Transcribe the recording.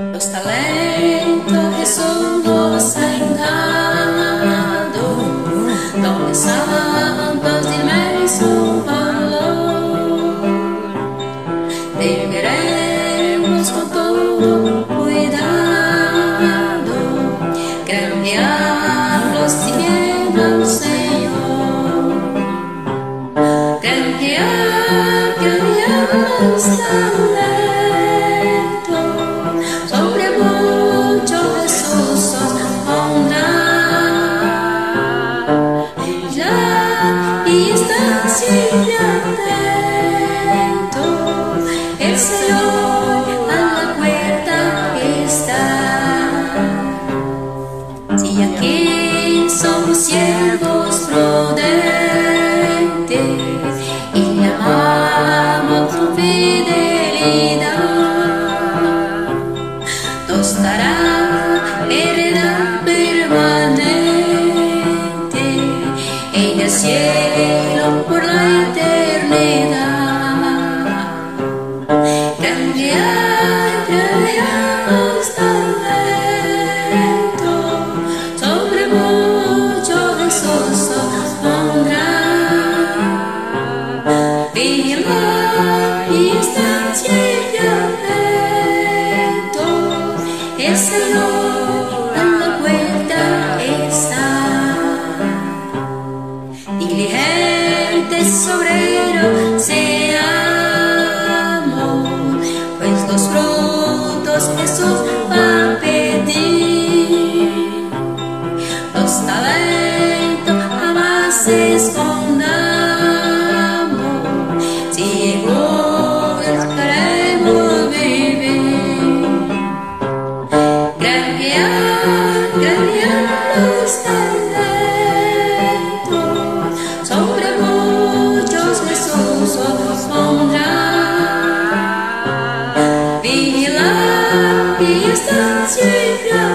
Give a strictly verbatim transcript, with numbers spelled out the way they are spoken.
Los talentos Jesús nos ha dado, dones santos de inmenso valor. Viviremos con todo cuidado, granjearlos siguiendo al Señor. Granjear, granjear los talentos. El Señor a la puerta está. Si aquí somos siervos prudentes y le amamos con fidelidad, nos dará heredad permanente en el cielo por la eternidad. Granjear, granjear los talentos, sobre mucho Jesús os pondrá. Vigilar y estar siempre atentos, el Señor a la puerta está. Diligentes obreros seamos, pues los frutos Jesús va a pedir. Los talentos jamás escondamos, si en gloria queremos vivir. Granjear, granjear los talentos, sobre muchos Jesús os pondrá. Vigilar y estar siempre